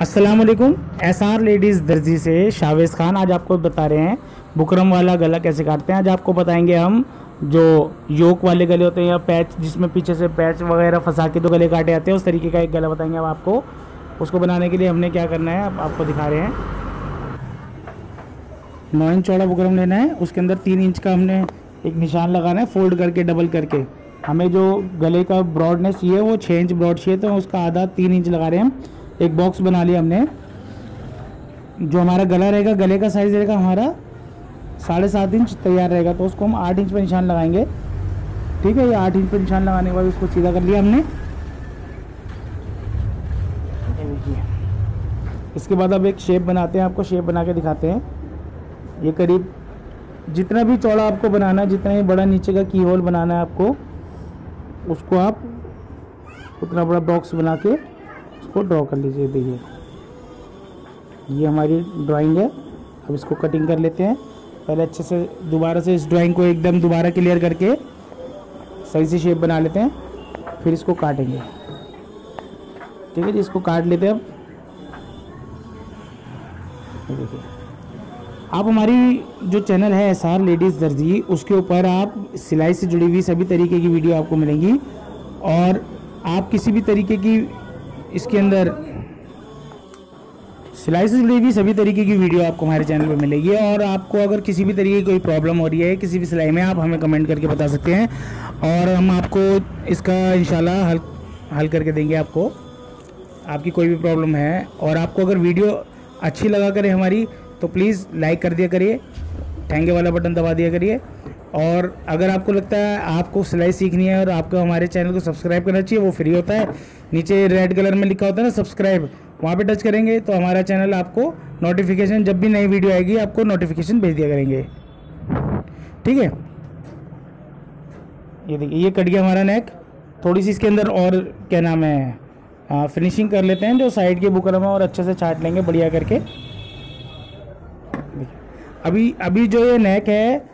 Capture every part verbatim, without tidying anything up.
अस्सलाम वालेकुम। S R ladies दर्जी से शावेज़ खान आज आपको बता रहे हैं बुकरम वाला गला कैसे काटते हैं। आज आपको बताएंगे हम जो योक वाले गले होते हैं या पैच जिसमें पीछे से पैच वगैरह फंसा के दो गले काटे जाते हैं, उस तरीके का एक गला बताएंगे हम आपको। उसको बनाने के लिए हमने क्या करना है आप, आपको दिखा रहे हैं। नौ इंच चौड़ा बुकरम लेना है, उसके अंदर तीन इंच का हमने एक निशान लगाना है फोल्ड करके डबल करके। हमें जो गले का ब्रॉडनेस चाहिए वो छः इंच ब्रॉड चाहिए, तो उसका आधा तीन इंच लगा रहे हैं हम। एक बॉक्स बना लिया हमने। जो हमारा गला रहेगा, गले का साइज़ रहेगा हमारा साढ़े सात इंच तैयार रहेगा, तो उसको हम आठ इंच पर निशान लगाएंगे। ठीक है, ये आठ इंच पर निशान लगाने के बाद उसको सीधा कर लिया हमने। इसके बाद अब एक शेप बनाते हैं, आपको शेप बना के दिखाते हैं। ये करीब जितना भी चौड़ा आपको बनाना है, जितना ही बड़ा नीचे का की होल बनाना है आपको, उसको आप उतना बड़ा बॉक्स बना के उसको ड्रॉ कर लीजिए। देखिए ये हमारी ड्राइंग है। अब इसको कटिंग कर लेते हैं। पहले अच्छे से दोबारा से इस ड्राइंग को एकदम दोबारा क्लियर करके सही से शेप बना लेते हैं, फिर इसको काटेंगे। ठीक है जी, इसको काट लेते हैं। अब देखिए आप हमारी जो चैनल है एस आर लेडीज़ दर्जी, उसके ऊपर आप सिलाई से जुड़ी हुई सभी तरीके की वीडियो आपको मिलेंगी, और आप किसी भी तरीके की इसके अंदर सिलाई से जुड़ी हुई सभी तरीके की वीडियो आपको हमारे चैनल पे मिलेगी। और आपको अगर किसी भी तरीके की कोई प्रॉब्लम हो रही है किसी भी सिलाई में, आप हमें कमेंट करके बता सकते हैं और हम आपको इसका इंशाल्लाह हल हल करके देंगे। आपको आपकी कोई भी प्रॉब्लम है, और आपको अगर वीडियो अच्छी लगा करे हमारी, तो प्लीज़ लाइक कर दिया करिए, ठेंगे वाला बटन दबा दिया करिए। और अगर आपको लगता है आपको सिलाई सीखनी है और आपको हमारे चैनल को सब्सक्राइब करना चाहिए, वो फ्री होता है। नीचे रेड कलर में लिखा होता है ना सब्सक्राइब, वहाँ पे टच करेंगे तो हमारा चैनल आपको नोटिफिकेशन, जब भी नई वीडियो आएगी आपको नोटिफिकेशन भेज दिया करेंगे। ठीक है, ये देखिए ये कट गया हमारा नेक। थोड़ी सी इसके अंदर और क्या नाम है आ, फिनिशिंग कर लेते हैं, जो साइड के बुकरम है, और अच्छे से छाट लेंगे बढ़िया करके। अभी अभी जो ये नेक है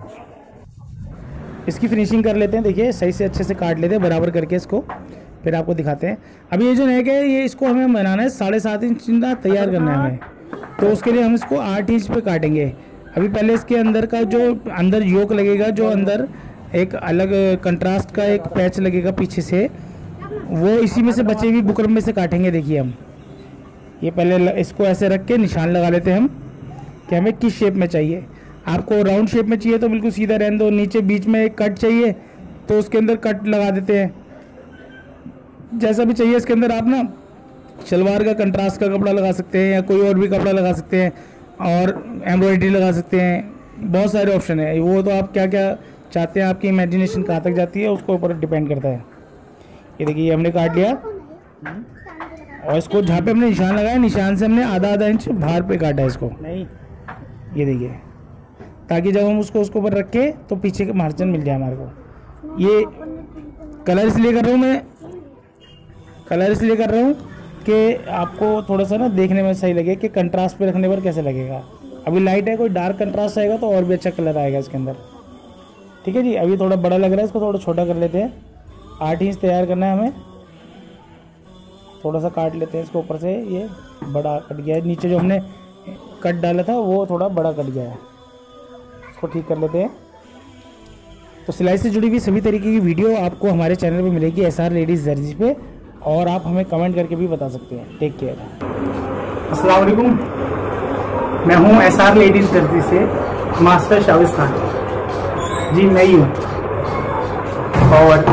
इसकी फिनिशिंग कर लेते हैं। देखिए सही से अच्छे से काट लेते हैं बराबर करके इसको, फिर आपको दिखाते हैं। अभी ये जो नेक है ये इसको हमें बनाना है साढ़े सात इंच तैयार करना है हमें, तो उसके लिए हम इसको आठ इंच पे काटेंगे। अभी पहले इसके अंदर का जो अंदर योक लगेगा, जो अंदर एक अलग कंट्रास्ट का एक पैच लगेगा पीछे से, वो इसी में से बचे हुए बुकरम में से काटेंगे। देखिए हम ये पहले इसको ऐसे रख के निशान लगा लेते हैं हम कि हमें किस शेप में चाहिए। आपको राउंड शेप में चाहिए तो बिल्कुल सीधा रहने दो, नीचे बीच में एक कट चाहिए तो उसके अंदर कट लगा देते हैं। जैसा भी चाहिए इसके अंदर आप ना शलवार का कंट्रास्ट का कपड़ा लगा सकते हैं, या कोई और भी कपड़ा लगा सकते हैं, और एम्ब्रॉयडरी लगा सकते हैं। बहुत सारे ऑप्शन है, वो तो आप क्या क्या चाहते हैं, आपकी इमेजिनेशन कहाँ तक जाती है उसको ऊपर डिपेंड करता है। ये देखिए ये हमने काट लिया, और इसको जहाँ पे हमने निशान लगाया, निशान से हमने आधा आधा इंच बाहर पे काटा है इसको। नहीं ये देखिए, ताकि जब हम उसको उसको ऊपर रखे तो पीछे का मार्जिन मिल जाए हमारे को। ये कलर इसलिए कर रहा हूँ मैं, कलर इसलिए कर रहा हूँ कि आपको थोड़ा सा ना देखने में सही लगे कि कंट्रास्ट पे रखने पर कैसे लगेगा। अभी लाइट है, कोई डार्क कंट्रास्ट आएगा तो और भी अच्छा कलर आएगा इसके अंदर। ठीक है जी, अभी थोड़ा बड़ा लग रहा है, इसको थोड़ा छोटा कर लेते हैं। आठ इंच तैयार करना है हमें, थोड़ा सा काट लेते हैं इसको ऊपर से। ये बड़ा कट गया है, नीचे जो हमने कट डाला था वो थोड़ा बड़ा कट गया है, इसको ठीक कर लेते हैं। तो सिलाई से जुड़ी हुई सभी तरीके की वीडियो आपको हमारे चैनल पे मिलेगी एस आर लेडीज़ दर्जी पे, और आप हमें कमेंट करके भी बता सकते हैं। Take care. अस्सलाम वालेकुम, मैं हूं एस आर लेडीज़ दर्जी से मास्टर शावेज़ खान जी, मैं ही हूँ। और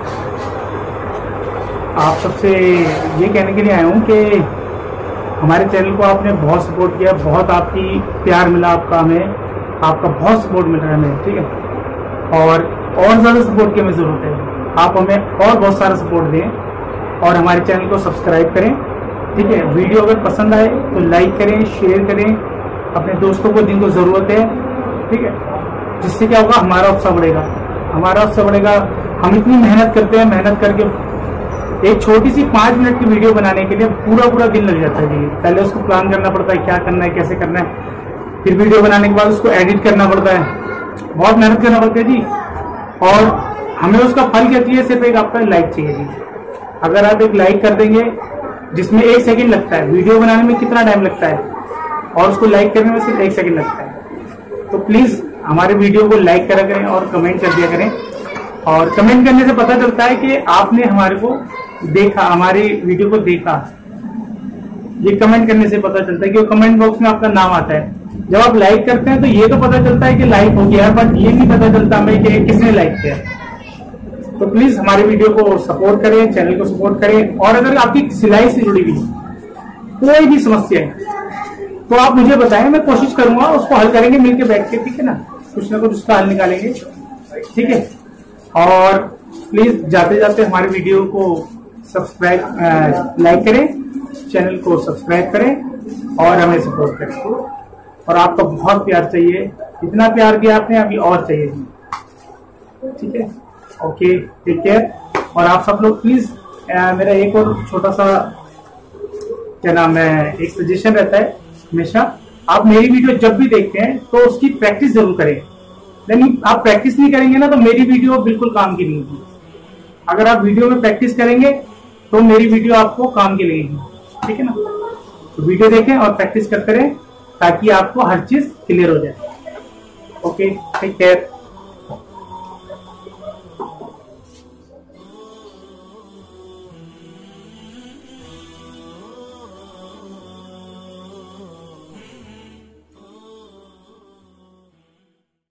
आप सबसे ये कहने के लिए आया हूँ कि हमारे चैनल को आपने बहुत सपोर्ट किया, बहुत आपकी प्यार मिला, आपका हमें आपका बहुत सपोर्ट मिल रहा है हमें। ठीक है, और और ज़्यादा सपोर्ट की हमें ज़रूरत है। आप हमें और बहुत सारा सपोर्ट दें और हमारे चैनल को सब्सक्राइब करें। ठीक है, वीडियो अगर पसंद आए तो लाइक करें, शेयर करें अपने दोस्तों को जिनको ज़रूरत है। ठीक है, जिससे क्या होगा, हमारा उत्साह बढ़ेगा, हमारा उत्साह बढ़ेगा। हम इतनी मेहनत करते हैं, मेहनत करके एक छोटी सी पाँच मिनट की वीडियो बनाने के लिए पूरा पूरा दिन लग जाता है जी। पहले उसको प्लान करना पड़ता है, क्या करना है, कैसे करना है, फिर वीडियो बनाने के बाद उसको एडिट करना पड़ता है, बहुत मेहनत करना पड़ता है जी। और हमें उसका फल क्या चाहिए, सिर्फ एक आपका लाइक चाहिए जी। अगर आप एक लाइक कर देंगे जिसमें एक सेकंड लगता है। वीडियो बनाने में कितना टाइम लगता है और उसको लाइक करने में सिर्फ एक सेकंड लगता है। तो प्लीज हमारे वीडियो को लाइक करा करें और कमेंट कर दिया करें। और कमेंट करने से पता चलता है कि आपने हमारे को देखा, हमारी वीडियो को देखा। ये कमेंट करने से पता चलता है कि कमेंट बॉक्स में आपका नाम आता है। जब आप लाइक करते हैं तो ये तो पता चलता है कि लाइक हो गया है, बट ये नहीं पता चलता हमें कि किसने लाइक किया। तो प्लीज हमारे वीडियो को सपोर्ट करें, चैनल को सपोर्ट करें। और अगर आपकी सिलाई से जुड़ी हुई कोई भी समस्या है तो आप मुझे बताएं, मैं कोशिश करूंगा उसको हल करेंगे मिलकर बैठ के, ठीक है ना। कुछ ना कुछ उसका हल निकालेंगे, ठीक है। और प्लीज जाते जाते हमारे वीडियो को सब्सक्राइब लाइक करें, चैनल को सब्सक्राइब करें और हमें सपोर्ट करें। और आपका बहुत प्यार चाहिए, इतना प्यार किया आपने, अभी और चाहिए, ठीक है। Okay, take care. और आप सब लोग प्लीज मेरा एक और छोटा सा क्या नाम है एक सजेशन रहता है हमेशा, आप मेरी वीडियो जब भी देखते हैं तो उसकी प्रैक्टिस जरूर करें। लेकिन आप प्रैक्टिस नहीं करेंगे ना तो मेरी वीडियो बिल्कुल काम की नहीं होगी। अगर आप वीडियो में प्रैक्टिस करेंगे तो मेरी वीडियो आपको काम की लगेगी, ठीक है ना। तो वीडियो देखें और प्रैक्टिस करते रहें ताकि आपको हर चीज क्लियर हो जाए। Okay, take care.